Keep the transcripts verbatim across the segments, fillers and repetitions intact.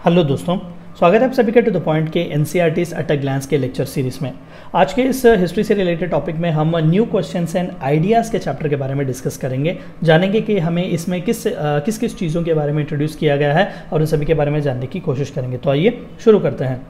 Hello दोस्तों, स्वागत है आप सभी का टू द पॉइंट के एनसीईआरटीज एट अ ग्लैंस के लेक्चर सीरीज में। आज के इस हिस्ट्री से रिलेटेड टॉपिक में हम न्यू क्वेश्चंस एंड आइडियाज़ के चैप्टर के बारे में डिस्कस करेंगे, जानेंगे कि हमें इसमें किस किस किस चीज़ों के बारे में इंट्रोड्यूस किया गया है और उन सभी के बारे में जानने की कोशिश करेंगे। तो आइए शुरू करते हैं।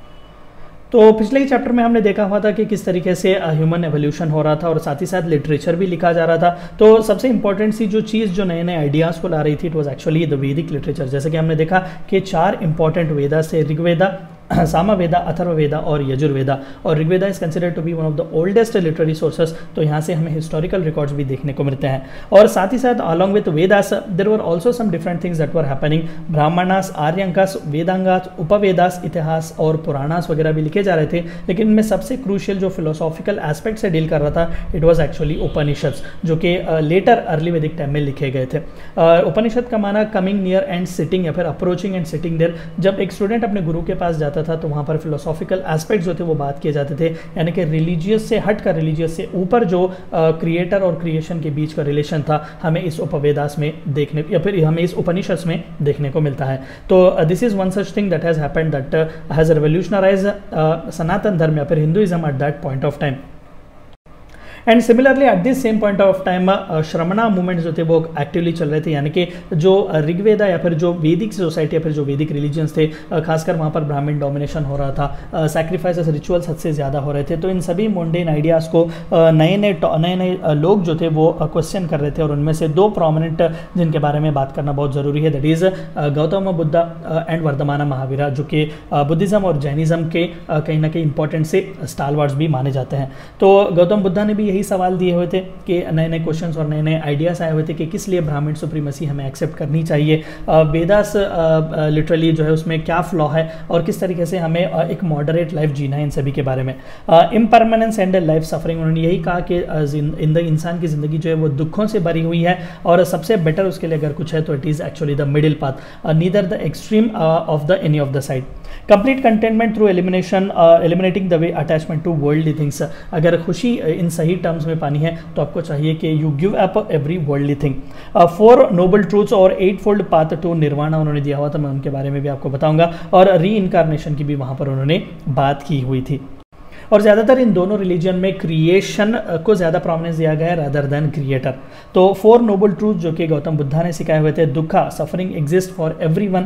तो पिछले ही चैप्टर में हमने देखा हुआ था कि किस तरीके से ह्यूमन एवोल्यूशन हो रहा था और साथ ही साथ लिटरेचर भी लिखा जा रहा था। तो सबसे इंपॉर्टेंट सी जो चीज़ जो नए नए आइडियाज़ को ला रही थी, it was actually the Vedic literature. जैसे कि हमने देखा कि चार इंपॉर्टेंट वेदा से ऋग्वेदा, सामवेदा, अथर्ववेदा और यजुर्वेदा, और Rigveda is considered to be one of the oldest literary sources. तो यहाँ से हमें हिस्टोरिकल रिकॉर्ड्स भी देखने को मिलते हैं। और साथ ही साथ along with Vedas there were also some different things that were happening. Brahmanas, Aranyakas, Vedangas, Upavedas, Itihasa और पुराणास वगैरह भी लिखे जा रहे थे, लेकिन इनमें सबसे क्रूशियल जो फिलोसॉफिकल एस्पेक्ट से डील कर रहा था, इट वॉज एक्चुअली उपनिषद्स, जो कि लेटर अर्ली वैदिक टाइम में लिखे गए थे। उपनिषद का माना कमिंग नियर एंड सिटिंग या फिर अप्रोचिंग एंड सिटिंग देयर। जब एक स्टूडेंट अपने गुरु के पास जाता था तो वहाँ पर फिलोसॉफिकल एस्पेक्ट्स जो थे वो बात किए जाते थे, यानी कि रिलीजियस से हट कर, रिलीजियस से ऊपर जो क्रिएटर और क्रिएशन के बीच का रिलेशन था, हमें इस उपवेदास में देखने या फिर हमें इस उपनिषद में देखने को मिलता है। तो this is one such thing that has happened that has revolutionise Sanatan Dharma या फिर Hinduism at that point of time. And similarly at this same point of time Shramana movement जो थे वो एक्टिवली चल रहे थे, यानी कि जो ऋग्वेदा या फिर जो वैदिक सोसाइटी या फिर जो वैदिक रिलीजन्स थे, खासकर वहाँ पर ब्राह्मण डोमिनेशन हो रहा था, सैक्रिफाइसेस रिचुअल्स हद से ज़्यादा हो रहे थे। तो इन सभी मोंडेन आइडियाज़ को नए नए नए नए लोग जो थे वो क्वेश्चन कर रहे थे, और उनमें से दो प्रोमिनेंट जिनके बारे में बात करना बहुत ज़रूरी है, that is Gautam Buddha and Vardhaman Mahavira, जो कि बुद्धिज़्म और जैनिज़्म के कहीं ना कहीं इंपॉर्टेंट से स्टालवार्ड्स भी माने जाते हैं। तो गौतम बुद्धा ने भी यही सवाल दिए हुए थे कि नए नए क्वेश्चंस और नए नए आइडियाज़ आए हुए थे कि किस लिए ब्राह्मण सुप्रीमेसी हमें एक्सेप्ट करनी चाहिए, वेदास लिटरली जो है उसमें क्या फ्लॉ है, और किस तरीके से हमें uh, एक मॉडरेट लाइफ जीना है। इन सभी के बारे में इम्परमानेंस एंड लाइफ सफरिंग, उन्होंने यही कहा कि इन द इंसान की ज़िंदगी जो है वो दुखों से भरी हुई है, और सबसे बेटर उसके लिए अगर कुछ है तो it is actually the middle path, neither the extreme of the any of the side. Complete containment through elimination, eliminating the way attachment to worldly things. अगर खुशी इन सही टर्म्स में पानी है तो आपको चाहिए कि you give up every worldly thing. Four noble truths और eightfold path to nirvana उन्होंने दिया हुआ था, मैं उनके बारे में भी आपको बताऊंगा, और री इनकारनेशन की भी वहाँ पर उन्होंने बात की हुई थी। और ज़्यादातर इन दोनों रिलीजन में क्रिएशन को ज़्यादा प्रोमिनेंस दिया गया है रादर देन क्रिएटर। तो फोर नोबल ट्रूथ जो कि गौतम बुद्धा ने सिखाए हुए थे, dukkha suffering exist for everyone,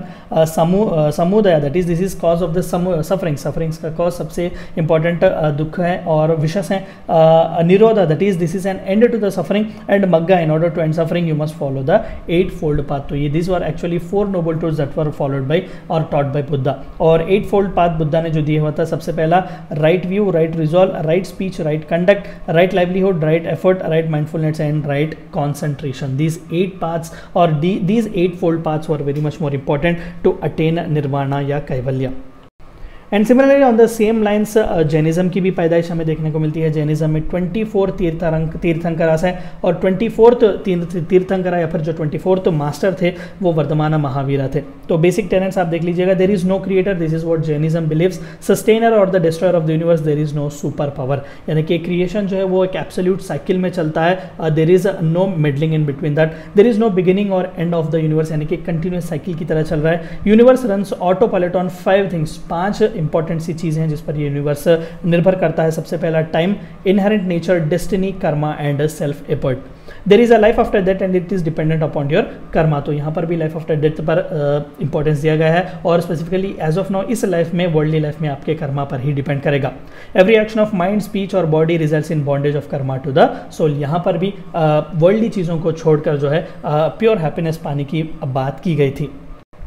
samudaya that is this is cause of the suffering, sufferings का कॉज सबसे इंपॉर्टेंट दुख है और विशस है। Nirodha that is this is an end to the suffering, and magga in order to end suffering you must follow the eightfold path. तो ये this were actually four noble truths that were followed by और taught by Buddha. और eightfold path Buddha ने जो दिया हुआ था, सबसे पहला right view, right resolve, right speech, right conduct, right livelihood, right effort, right mindfulness and right concentration. These eight paths or the, these eightfold paths were very much more important to attain nirvana या कैवल्य। And similarly on the same lines Jainism की भी पैदाइश हमें देखने को मिलती है। जैनिज्म में ट्वेंटी फोर तीर्थंक तीर्थंकरास है, और ट्वेंटी फोर्थ तीर्थंकरा या फिर जो ट्वेंटी फोर्थ मास्टर थे वो वर्धमान महावीरा थे। तो बेसिक टेनेंट्स आप देख लीजिएगा, there is no creator, this is what Jainism believes, sustainer और the destroyer of the universe, there is no super power, यानी कि क्रिएशन जो है वो एक एब्सोल्यूट साइकिल में चलता है, there is no middling in between that, there is no beginning और एंड ऑफ द यूनिवर्स, यानी कि कंटिन्यूस साइकिल की तरह चल रहा है। Universe runs autopilot on five things, पांच इंपॉर्टेंट सी चीज़ें हैं जिस पर ये यूनिवर्स निर्भर करता है। सबसे पहला time, inherent nature, destiny, karma and self effort. There is a life after death and it is dependent upon your karma. तो यहाँ पर भी लाइफ आफ्टर डेथ पर इंपॉर्टेंस uh, दिया गया है, और स्पेसिफिकली एज ऑफ नाउ इस लाइफ में, वर्ल्डली लाइफ में आपके कर्मा पर ही डिपेंड करेगा। Every action of mind, speech और body results in bondage of karma to the soul. यहाँ पर भी वर्ल्डली uh, चीज़ों को छोड़कर जो है प्योर uh, हैप्पीनेस पाने की बात की गई थी।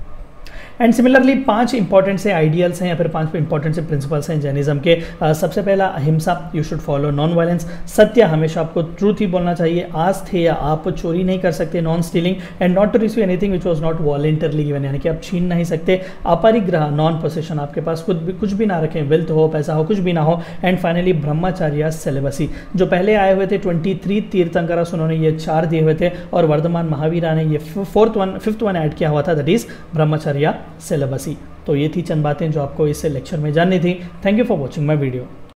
एंड सिमिलरली पांच इंपॉर्टेंट से आइडियल्स हैं या फिर पांच इंपॉर्टेंट से प्रिंसिपल्स हैं जैनिज्म के। uh, सबसे पहला ahimsa, you should follow non violence, satya, हमेशा आपको ट्रूथ ही बोलना चाहिए, आस्थेय, आप चोरी नहीं कर सकते, non stealing, and not to receive anything which was not voluntarily given, यानी कि आप छीन नहीं सकते, अपरिग्रह, नॉन पोसेशन, आपके पास खुद भी कुछ भी ना रखें, वेल्थ हो, पैसा हो, कुछ भी ना हो, एंड फाइनली ब्रह्मचर्य, सेलिबसी। जो पहले आए हुए थे ट्वेंटी थ्री तीर्थंकरस, उन्होंने ये चार दिए हुए थे, और वर्धमान महावीरा ने ये fourth one fifth one add किया हुआ था, दैट इज ब्रह्मचर्य, सेलिबसी। तो ये थी चंद बातें जो आपको इस लेक्चर में जाननी थी। Thank you for watching my video.